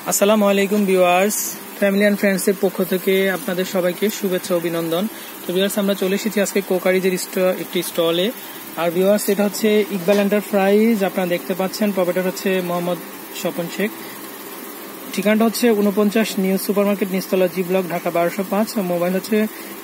আসসালামু আলাইকুম viewers, family and ফ্রেন্ডসের পক্ষ থেকে আপনাদের সবাইকে শুভেচ্ছা অভিনন্দন। তো ভিউয়ার্স, আমরা চলে এসেছি আজকে কোকারিজের একটি স্টলে। আর ভিউয়ার্স, এটা হচ্ছে ইকবাল এন্টারপ্রাইজ। আপনারা দেখতে পাচ্ছেন, প্রপার্টার হচ্ছে মোহাম্মদ স্বপন শেখ। ঠিকানাটা হচ্ছে 49 নিউ সুপার মার্কেট, নিচতলা, জি ব্লক, ঢাকা 1205। মোবাইল হচ্ছে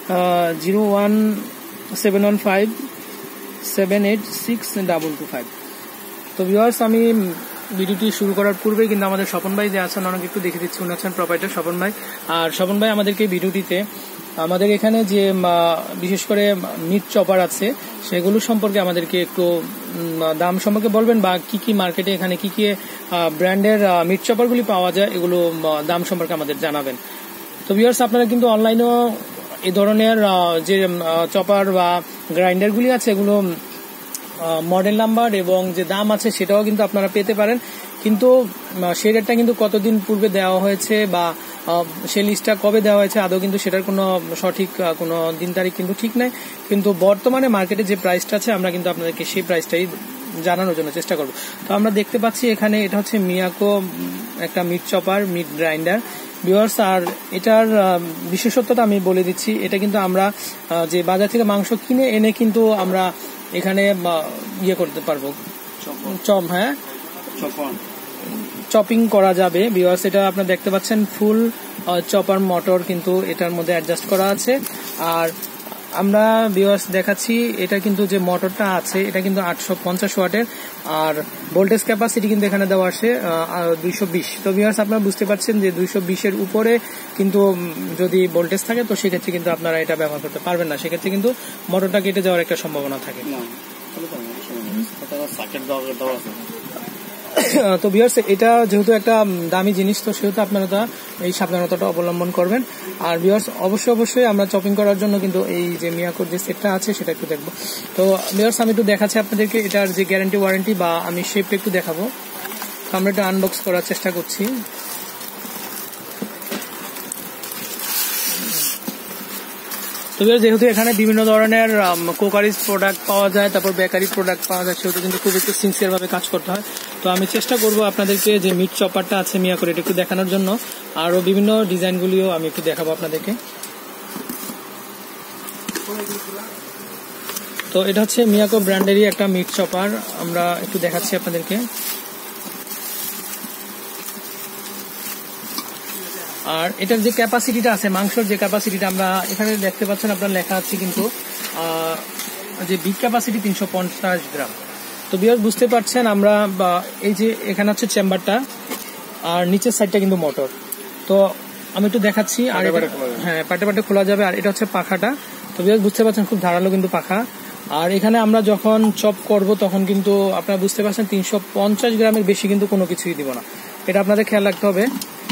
01715786225। তো ভিউয়ার্স, আমি ভিডিওটি শুরু করার পূর্বে কিন্তু আমাদের স্বপন ভাই যে আছেন, ওনাকে একটু দেখে দিচ্ছি। উনি আছেন প্রোপাইটার স্বপন ভাই। আর স্বপন ভাই আমাদেরকে ভিডিওটিতে আমাদের এখানে যে বিশেষ করে মিট চপার আছে সেগুলো সম্পর্কে আমাদেরকে একটু দাম সম্পর্কে বলবেন, বা কি কি মার্কেটে এখানে কি কি ব্র্যান্ডের মিট চপারগুলি পাওয়া যায়, এগুলো দাম সম্পর্কে আমাদের জানাবেন। তো ভিউয়ার্স, আপনারা কিন্তু অনলাইনেও এই ধরনের যে চপার বা গ্রাইন্ডারগুলি আছে এগুলো মডেল নাম্বার এবং যে দাম আছে সেটাও কিন্তু আপনারা পেতে পারেন, কিন্তু সেই রেটটা কিন্তু কতদিন পূর্বে দেওয়া হয়েছে বা সেই লিস্টটা কবে দেওয়া হয়েছে আদৌ কিন্তু সেটার কোনো সঠিক কোনো দিন তারিখ কিন্তু ঠিক নাই। কিন্তু বর্তমানে মার্কেটে যে প্রাইসটা আছে আমরা কিন্তু আপনাদেরকে সেই প্রাইসটাই জানানোর জন্য চেষ্টা করব। তো আমরা দেখতে পাচ্ছি এখানে এটা হচ্ছে মিয়াকো একটা meat chopper, meat grinder viewers. আর এটার বিশেষত্বটা আমি বলে দিচ্ছি, এটা কিন্তু আমরা যে বাজার থেকে মাংস কিনে এনে কিন্তু আমরা এখানে ইয়ে করতে পারবো, চপিং করা যাবে ভিউয়ার্স। এটা আপনারা দেখতে পাচ্ছেন ফুল চপার মোটর কিন্তু এটার মধ্যে অ্যাডজাস্ট করা আছে। আর আমরা ভিউয়ার্স দেখাচ্ছি, এটা কিন্তু যে মোটরটা আছে এটা কিন্তু 850 ওয়াটের, আর ভোল্টেজ ক্যাপাসিটি কিন্তু এখানে দেওয়া আছে 220। তো ভিউয়ার্স, আপনারা বুঝতে পারছেন যে 220-এর উপরে কিন্তু যদি ভোল্টেজ থাকে তো সেক্ষেত্রে কিন্তু আপনারা এটা ব্যবহার করতে পারবেন না, সেক্ষেত্রে কিন্তু মোটরটা কেটে যাওয়ার একটা সম্ভাবনা থাকে। তো ভিউয়ার্স, এটা যেহেতু একটা দামি জিনিস, তো সেহেতু আপনারা এই সাবধানতাটা অবলম্বন করবেন। আর ভিউয়ার্স, অবশ্যই আমরা চপিং করার জন্য কিন্তু এই যে মিয়াকোর যে সেটটা আছে সেটা একটু দেখবো। তো ভিউয়ার্স, আমি একটু দেখাচ্ছি আপনাদেরকে এটার যে গ্যারান্টি ওয়ারেন্টি, বা আমি শেপটা একটু দেখাবো। আমরা এটা আনবক্স করার চেষ্টা করছি। তো যেহেতু এখানে বিভিন্ন ধরনের কোকারিজ প্রোডাক্ট পাওয়া যায়, তারপর বেকারি প্রোডাক্ট পাওয়া যায়, সেহেতু কিন্তু খুব একটু সিনসিয়ার ভাবে কাজ করতে হয়। তো আমি চেষ্টা করব আপনাদেরকে যে মিট চপারটা আছে মিয়াকোর এটা একটু দেখানোর জন্য, আরো বিভিন্ন ডিজাইনগুলিও আমি একটু দেখাবো আপনাদেরকে। তো এটা হচ্ছে মিয়াকো ব্র্যান্ডেরই একটা মিট চপার, আমরা একটু দেখাচ্ছি আপনাদেরকে। আর এটার যে ক্যাপাসিটিটা আছে, মাংসের যে ক্যাপাসিটিটা আমরা এখানে দেখতে পাচ্ছেন, আপনার লেখা আছে কিন্তু যে বিগ ক্যাপাসিটি 350 গ্রাম। তো ভিউয়ার্স, বুঝতে পারছেন আমরা এই যে এখানে হচ্ছে চেম্বারটা, আর নিচের সাইডটা কিন্তু মোটর। তো আমি একটু দেখাচ্ছি। আর হ্যাঁ, পাটে খোলা যাবে। আর এটা হচ্ছে পাখাটা। তো ভিউয়ার্স, বুঝতে পারছেন খুব ধারালো কিন্তু পাখা। আর এখানে আমরা যখন চপ করব তখন কিন্তু আপনারা বুঝতে পারছেন 350 গ্রামের বেশি কিন্তু কোনো কিছুই দিব না, এটা আপনাদের খেয়াল রাখতে হবে।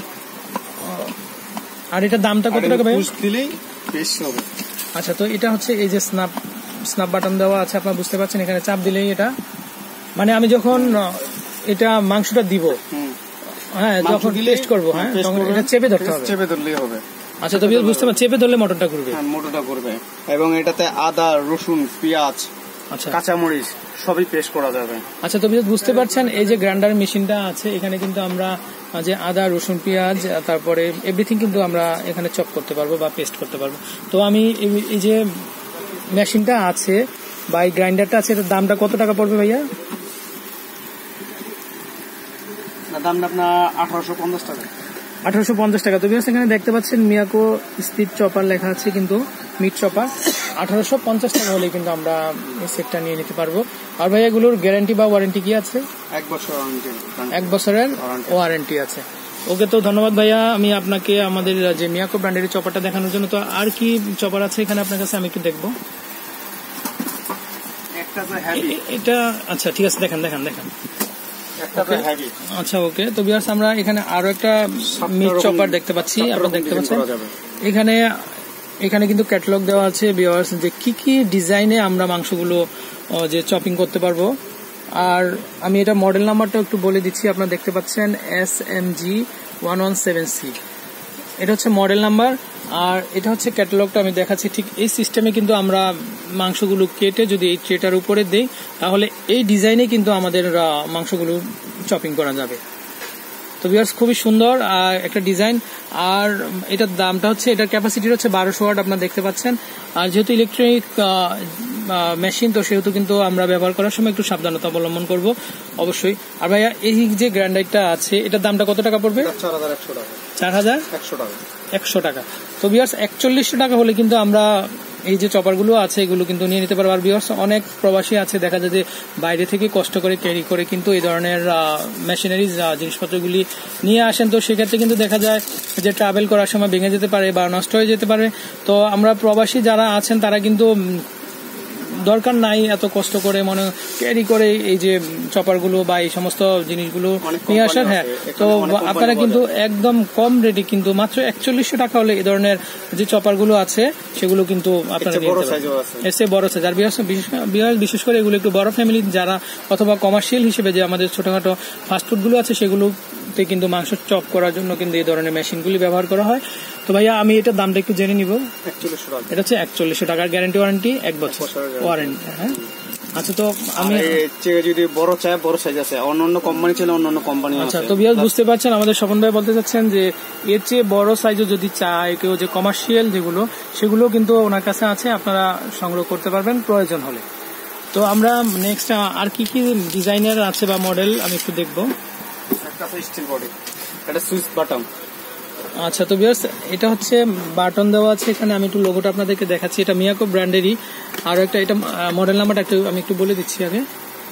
আর এটার দামটা কত টাকা ভাই? আচ্ছা, তো এটা হচ্ছে এই যে স্ন্যাপ বাটন দেওয়া আছে, আপনারা বুঝতে পারছেন এখানে চাপ দিলেই এটা, মানে আমি যখন এটা মাংসটা দিব, হ্যাঁ, যখন টেস্ট করবো, হ্যাঁ, তখন এটা চেপে ধরতে হবে, চেপে ধরলেই হবে। আচ্ছা, তো বুঝতে পারছেন চেপে ধরলে মোটরটা ঘুরবে, মোটরটা ঘুরবে। এবং এটাতে আদা, রসুন, পেঁয়াজ, আচ্ছা, কাঁচামরিচ সবই পেস্ট করা যাবে। আচ্ছা, তো বুঝতে পারছেন এই যে গ্রাইন্ডার মেশিনটা আছে এখানে কিন্তু আমরা যে আদা, রসুন, পেঁয়াজ, তারপরে এভরিথিং কিন্তু আমরা এখানে চপ করতে পারবো বা পেস্ট করতে পারবো। তো আমি এই যে মেশিনটা আছে বা এই গ্রাইন্ডারটা আছে, এটার দামটা কত টাকা পড়বে ভাইয়া? দামটা আপনার 1850 টাকা। 1850 টাকা। তো এখানে দেখতে পাচ্ছেন মিয়াকো স্পিড চপার লেখা আছে, কিন্তু মিট চপার 1850 টাকা হলে কিন্তু আমরা এই সেটটা নিয়ে নিতে পারবো। আর ভাই, এগুলোর গ্যারান্টি বা ওয়ারেন্টি কি আছে? 1 বছর ওয়ারেন্টি। 1 বছরের ওয়ারেন্টি আছে। ওকে, তো ধন্যবাদ ভাইয়া, আমি আপনাকে আমাদের যে মিয়াকো ব্র্যান্ডের চপারটা দেখানোর জন্য। তো আর কি চপার আছে এখানে আপনার কাছে, আমি একটু দেখবো। এটা আচ্ছা, ঠিক আছে, দেখান। আচ্ছা, ওকে। তো ভিউয়ার্স, আমরা এখানে আরো একটা মিট চপার দেখতে পাচ্ছি, আপনারা দেখতে পাচ্ছেন এখানে কিন্তু ক্যাটালগ দেওয়া আছে ভিউয়ার্স, যে কি কি ডিজাইনে আমরা মাংসগুলো যে চপিং করতে পারবো। আর আমি এটা মডেল নাম্বারটা একটু বলে দিচ্ছি, আপনারা দেখতে পাচ্ছেন SMG117C, এটা হচ্ছে মডেল নাম্বার। আর এটা হচ্ছে ক্যাটালগটা আমি দেখাচ্ছি। ঠিক এই সিস্টেমে কিন্তু আমরা মাংসগুলো কেটে যদি এই ট্রেটার উপরে দেই, তাহলে এই ডিজাইনে কিন্তু আমাদের মাংসগুলো চপিং করা যাবে। তো ভিউয়ার্স খুবই সুন্দর একটা ডিজাইন। আর এটার দামটা হচ্ছে, এটার ক্যাপাসিটি হচ্ছে 1200 ওয়াট আপনারা দেখতে পাচ্ছেন। আর যেহেতু ইলেকট্রনিক মেশিন, তো সেহেতু কিন্তু আমরা ব্যবহার করার সময় একটু সাবধানতা অবলম্বন করব অবশ্যই। আর ভাইয়া এই যে গ্রাইন্ডারটা আছে, এটার দামটা কত টাকা পড়বে? 4100 টাকা। 4100 টাকা। তো ভিউয়ার্স 4100 টাকা হলে কিন্তু আমরা এই যে চপারগুলো আছে এগুলো কিন্তু নিয়ে নিতে পারবো। আর ভিউয়ার্স অনেক প্রবাসী আছে, দেখা যায় যে বাইরে থেকে কষ্ট করে ক্যারি করে কিন্তু এই ধরনের মেশিনারিজ জিনিসপত্রগুলি নিয়ে আসেন। তো সেক্ষেত্রে কিন্তু দেখা যায় যে ট্রাভেল করার সময় ভেঙে যেতে পারে বা নষ্ট হয়ে যেতে পারে। তো আমরা প্রবাসী যারা আছেন তারা কিন্তু দরকার নাই এত কষ্ট করে মনে ক্যারি করে এই যে চপারগুলো বা এই সমস্ত জিনিসগুলো নিয়ে আসার। হ্যাঁ, তো আপনারা কিন্তু একদম কম রেটে কিন্তু মাত্র 4100 টাকা হলে এই ধরনের যে চপারগুলো আছে সেগুলো কিন্তু আপনারা এসে বড় সাইজ। আর বিশেষ করে এগুলো একটু বড় ফ্যামিলি যারা অথবা কমার্শিয়াল হিসেবে যে আমাদের ছোটখাটো ফাস্টফুডগুলো আছে সেগুলোতে কিন্তু মাংস চপ করার জন্য কিন্তু এই ধরনের মেশিনগুলি ব্যবহার করা হয়। তো ভাইয়া আমি এটার দামটা একটু জেনে নিব। এটা হচ্ছে 4100 টাকার গ্যারান্টি ওয়ারেন্টি 1 বছর ওয়ারেন্টি। হ্যাঁ, আচ্ছা। তো আমি যদি বড় চাই, বড় সাইজ আছে, অন্য কোম্পানি ছিল, অন্য কোম্পানি আছে। আচ্ছা, তো বিয়াস বুঝতে পারছেন আমাদের স্বপন ভাই বলতে চাচ্ছেন যে এর চেয়ে বড় সাইজও যদি চায় কেউ, যে কমার্শিয়াল যেগুলো সেগুলো কিন্তু ওনার কাছে আছে, আপনারা সংগ্রহ করতে পারবেন প্রয়োজন হলে। তো আমরা নেক্সট আর কি কি ডিজাইনের আছে বা মডেল আমি একটু দেখবো। একটা স্টিল বডি, এটা সুইচ বাটন। আচ্ছা, তো বিয়াস এটা হচ্ছে বাটন দেওয়া আছে এখানে। আমি একটু লোগোটা আপনাদেরকে দেখাচ্ছি, এটা মিয়াকো ব্র্যান্ডেরই। আর একটা এটা মডেল নাম্বারটা আমি একটু বলে দিচ্ছি আগে।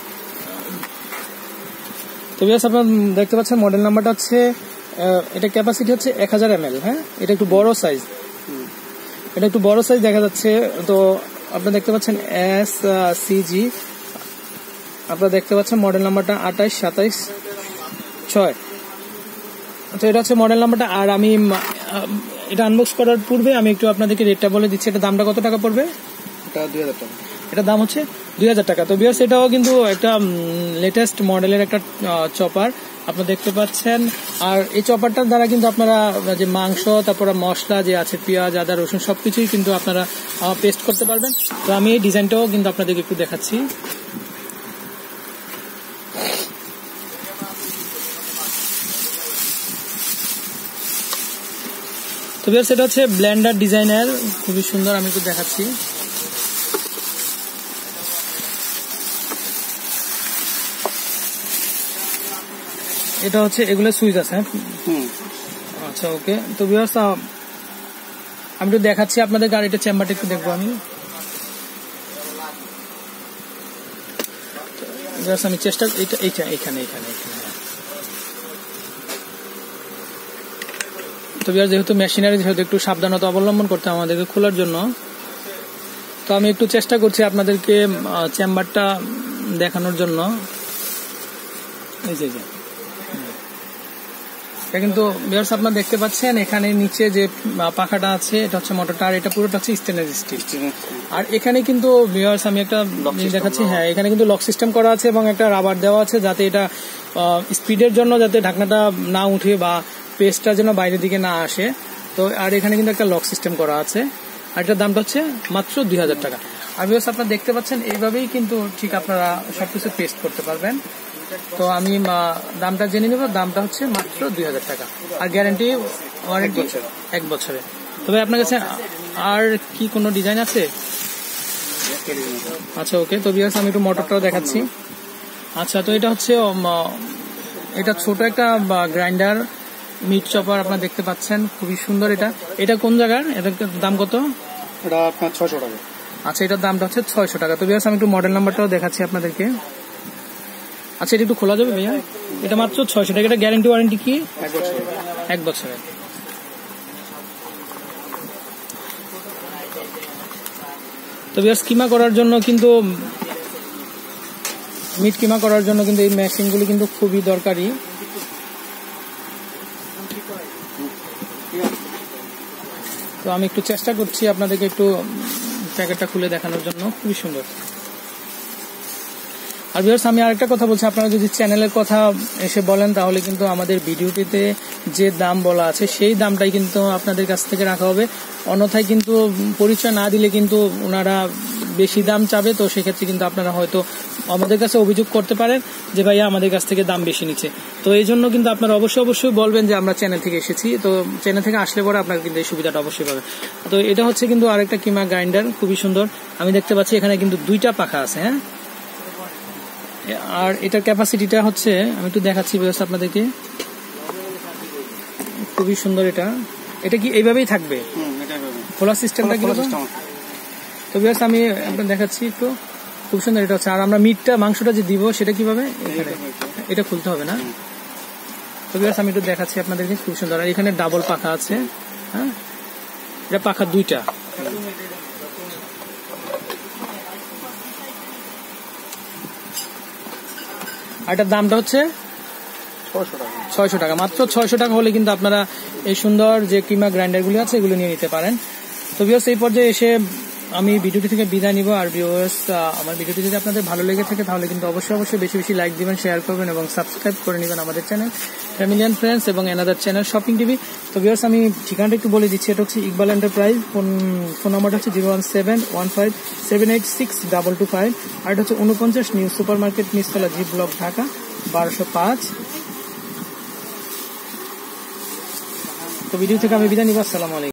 তো বিয়াস আপনারা দেখতে পাচ্ছেন মডেল নাম্বারটা হচ্ছে, এটা ক্যাপাসিটি হচ্ছে 1000 ml। হ্যাঁ, এটা একটু বড় সাইজ, এটা একটু বড় সাইজ দেখা যাচ্ছে। তো আপনারা দেখতে পাচ্ছেন SCG, আপনারা দেখতে পাচ্ছেন মডেল নাম্বারটা 28776। আচ্ছা, এটা হচ্ছে মডেল নাম্বারটা। আর আমি এটা আনবক্স করার পূর্বে আমি একটু আপনাদেরকে রেটটা বলে দিচ্ছি। এটা দামটা কত টাকা পড়বে? এটা 2000 টাকা। এটা দাম হচ্ছে 2000 টাকা। তো বিয়ার্স এটাও কিন্তু একটা লেটেস্ট মডেলের একটা চপার আপনারা দেখতে পাচ্ছেন। আর এই চপারটার দ্বারা কিন্তু আপনারা যে মাংস, তারপরে মশলা যে আছে, পেঁয়াজ, আদা, রসুন সবকিছুই কিন্তু আপনারা পেস্ট করতে পারবেন। তো আমি এই ডিজাইনটাও কিন্তু আপনাদেরকে একটু দেখাচ্ছি। তো ভিউয়ার্স এটা হচ্ছে ব্লেন্ডার ডিজাইনের, খুবই সুন্দর, আমি একটু দেখাচ্ছি। এটা হচ্ছে এগুলো সুইচ আছে। আচ্ছা, ওকে। তো ভিউয়ার্স আমি একটু দেখাচ্ছি আপনাদের গাড়িটা, চেম্বারটা একটু দেখবো আমি। আমি চেষ্টা এখানে তো যেহেতু মেশিনারি, যেহেতু একটু সাবধানতা অবলম্বন করতে আমাদেরকে খোলার জন্য, তো আমি একটু চেষ্টা করছি আপনাদেরকে চেম্বারটা দেখানোর জন্য। এই যে এটা কিন্তু ভিউয়ার্স আপনারা দেখতে পাচ্ছেন এখানে নিচে যে পাখাটা আছে এটা হচ্ছে মোটরটা, আর এটা পুরোটা হচ্ছে স্টেনলেস স্টিল। আর এখানে কিন্তু ভিউয়ার্স আমি একটা দেখাচ্ছি। হ্যাঁ, এখানে কিন্তু লক সিস্টেম করা আছে এবং একটা রাবার দেওয়া আছে যাতে এটা স্পিডের জন্য যাতে ঢাকনাটা না উঠে বা পেস্টটা যেন বাইরের দিকে না আসে। তো আর এখানে কিন্তু একটা লক সিস্টেম করা আছে। আর এটার দামটা হচ্ছে মাত্র 2000 টাকা। আর ভিউয়ার্স আপনারা দেখতে পাচ্ছেন এইভাবেই কিন্তু ঠিক আপনারা সবকিছু পেস্ট করতে পারবেন। তো আমি দামটা জেনে নেব। দামটা হচ্ছে মাত্র 2000 টাকা। আর গ্যারান্টি ওয়ারেন্টি 1 বছরে। তবে আপনার কাছে আর কি কোনো ডিজাইন আছে? আচ্ছা, ওকে। তো ভিউয়ার্স আমি একটু মোটরটাও দেখাচ্ছি। আচ্ছা, তো এটা হচ্ছে এটা ছোট একটা গ্রাইন্ডার মিট চপার আপনারা দেখতে পাচ্ছেন, খুবই সুন্দর। এটা কোন জায়গার? এটার দাম কত? এটা আপনার 600 টাকা। আচ্ছা, এটার দামটা হচ্ছে 600 টাকা। তো ভিউয়ার্স আমি একটু মডেল নাম্বারটাও দেখাচ্ছি আপনাদেরকে। আচ্ছা, এটা একটু খোলা যাবে ভাইয়া? এটা মাত্র 600 টাকা। এটা গ্যারান্টি ওয়ারেন্টি কি? 1 বছরের। তো ভিউয়ার্স কিমা করার জন্য কিন্তু মিট কিমা করার জন্য কিন্তু এই মেশিনগুলি কিন্তু খুবই দরকারি। তো আমি একটু চেষ্টা করছি আপনাদেরকে একটু প্যাকেটটা খুলে দেখানোর জন্য, খুবই সুন্দর। আর ভিউয়ার্স আমি আরেকটা কথা বলছি, আপনারা যদি চ্যানেলের কথা এসে বলেন তাহলে কিন্তু আমাদের ভিডিওটিতে যে দাম বলা আছে সেই দামটাই কিন্তু আপনাদের কাছ থেকে রাখা হবে। অন্যথায় কিন্তু পরিচয় না দিলে কিন্তু ওনারা বেশি দাম চাবে। তো সেক্ষেত্রে কিন্তু আপনারা হয়তো আমাদের কাছে অভিযোগ করতে পারেন যে ভাইয়া আমাদের কাছ থেকে দাম বেশি নিচ্ছে। তো এই জন্য কিন্তু আপনারা অবশ্যই বলবেন যে আমরা চ্যানেল থেকে এসেছি। তো চ্যানেল থেকে আসলে পরে আপনারা কিন্তু এই সুবিধাটা অবশ্যই পাবেন। তো এটা হচ্ছে কিন্তু আরেকটা কিমা গ্রাইন্ডার, খুবই সুন্দর। আমি দেখতে পাচ্ছি এখানে কিন্তু 2টা পাখা আছে। হ্যাঁ, আর এটার ক্যাপাসিটিটা হচ্ছে আমি একটু দেখাচ্ছি আপনাদেরকে, খুবই সুন্দর। এটা কি এইভাবেই থাকবে? খোলা সিস্টেমটা কি? তো বিকজ আমি আপনাদের দেখাচ্ছি একটু, খুব সুন্দর এটা হচ্ছে। আর আমরা মাংসটা যে দিব সেটা কিভাবে, এটা খুলতে হবে না। তো বিকজ আমি একটু দেখাচ্ছি আপনাদেরকে, খুব সুন্দর। আর এখানে ডাবল পাখা আছে। হ্যাঁ, এটা পাখা 2টা। আর এটার দামটা হচ্ছে 600 টাকা, মাত্র 600 টাকা হলে কিন্তু আপনারা এই সুন্দর যে কিমা গ্রাইন্ডারগুলি আছে এগুলো নিয়ে নিতে পারেন। তো ভিউয়ার্স, এই পর্যায়ে এসে আমি ভিডিওটি থেকে বিদায় নিব। আর ভিউয়ার্স, আমার ভিডিওটি যদি আপনাদের ভালো লেগে থাকে তাহলে কিন্তু অবশ্যই বেশি লাইক দিবেন, শেয়ার করবেন এবং সাবস্ক্রাইব করে নেবেন আমাদের চ্যানেল ফ্যামিলি অ্যান্ড ফ্রেন্ডস এবং অ্যানাদার চ্যানেল শপিং টিভি। তো ভিউয়ার্স, আমি ঠিকানাটা একটু বলে দিচ্ছি। এটা হচ্ছে ইকবাল এন্টারপ্রাইজ। ফোন নাম্বারটা হচ্ছে 01715786225। আর এটা হচ্ছে 49 নিউ সুপার মার্কেট, নিচতলা, জি ব্লক, ঢাকা 1205। তো ভিডিও থেকে আমি বিদায় নিব। আসসালামু আলাইকুম।